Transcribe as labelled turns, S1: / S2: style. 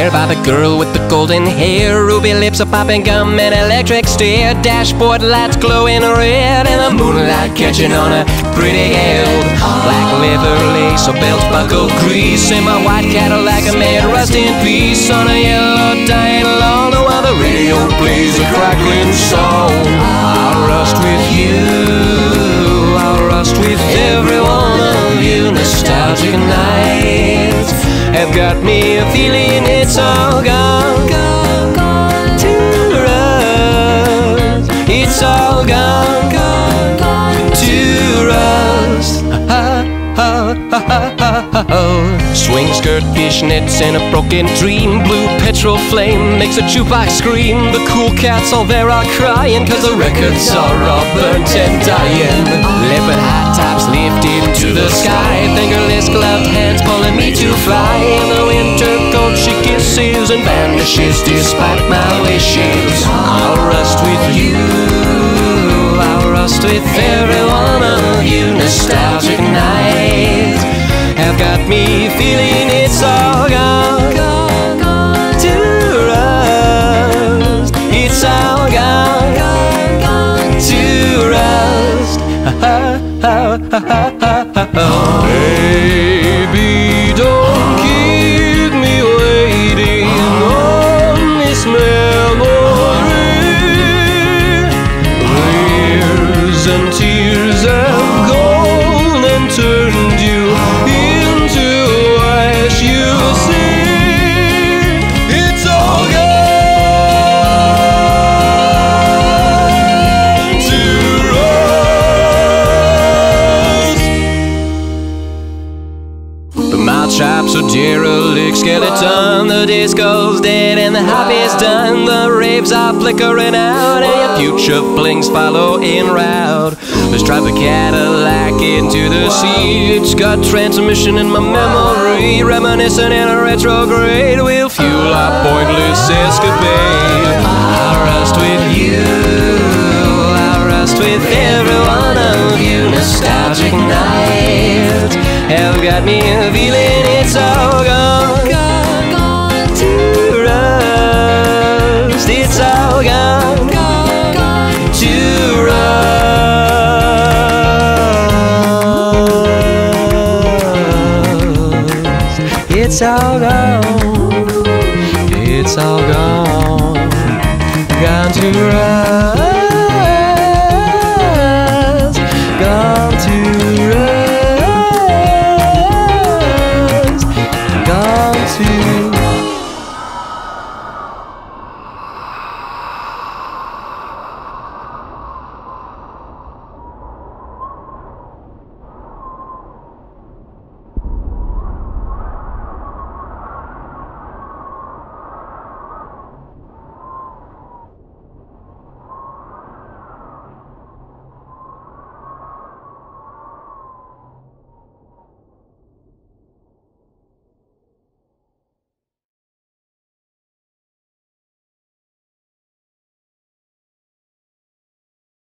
S1: there by the girl with the golden hair. Ruby lips, a popping gum, and electric stare. Dashboard lights glowing red, and the moonlight catching on her pretty hair. Black leather lace, a belt buckle grease, and my white Cadillac made rust in peace on a yellow dying lawn, while the radio plays a crackling song. I'll rust with you, I'll rust with every one of you. Nostalgic nights have got me a feeling it's all gone, gone to rust. It's all gone, gone to rust. Swing skirt, fishnets, and a broken dream. Blue petrol flame makes a jukebox scream. The cool cats all there are crying, cause the records are all burnt and dying. Leopard high tops lifted to the sky, fingerless gloved hands pulling me to fly. In the winter cold she kisses and vanishes despite my wishes. I'll rust with you, I'll rust with every one of you. Nostalgic nights have got me feeling it's all gone, gone to rust. It's all gone, gone to rust. Baby, don't keep me waiting on this memory. Years and tears have gone and turned you into ash. You see, it's all gone to rust. The mouth chops a derelict skeleton. The disco's dead and the hobby's done. The raves are flickering out and your future flings follow in route. Let's drive a Cadillac into the sea. It's got transmission in my memory, reminiscent in a retrograde. We'll fuel our pointless escapade. I'll rust with you, I'll rust with every one of you. Nostalgic nights have got me feeling it's all gone, gone to rust. It's all gone, gone to rust. It's all gone, it's all gone, gone to rust.